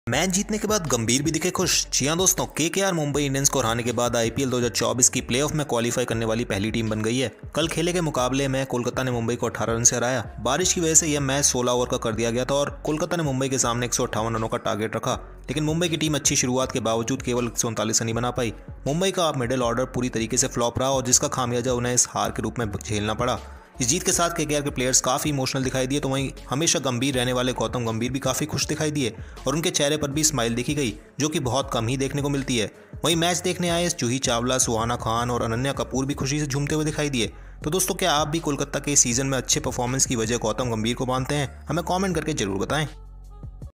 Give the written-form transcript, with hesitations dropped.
Match जीतने के बाद गंभीर भी दिखे खुश। जी हाँ दोस्तों, केकेआर मुंबई इंडियंस को हराने के बाद आईपीएल 2024 की प्लेऑफ में क्वालिफाई करने वाली पहली टीम बन गई है। कल खेले गए मुकाबले में कोलकाता ने मुंबई को 18 रन से हराया। बारिश की वजह से यह मैच 16 ओवर का कर दिया गया था और कोलकाता ने मुंबई के सामने 158 रनों का टारगेट रखा, लेकिन मुंबई की टीम अच्छी शुरुआत के बावजूद केवल 139 रन ही बना पाई। मुंबई का मिडिल ऑर्डर पूरी तरीके से फ्लॉप रहा और जिसका खामियाजा उन्हें इस हार के रूप में झेलना पड़ा। इस जीत के साथ केकेआर के प्लेयर्स काफ़ी इमोशनल दिखाई दिए, तो वहीं हमेशा गंभीर रहने वाले गौतम गंभीर भी काफ़ी खुश दिखाई दिए और उनके चेहरे पर भी स्माइल देखी गई, जो कि बहुत कम ही देखने को मिलती है। वहीं मैच देखने आए जूही चावला, सुहाना खान और अनन्या कपूर भी खुशी से झूमते हुए दिखाई दिए। तो दोस्तों, क्या आप भी कोलकाता के सीजन में अच्छे परफॉर्मेंस की वजह गौतम गंभीर को मानते हैं? हमें कॉमेंट करके जरूर बताएं।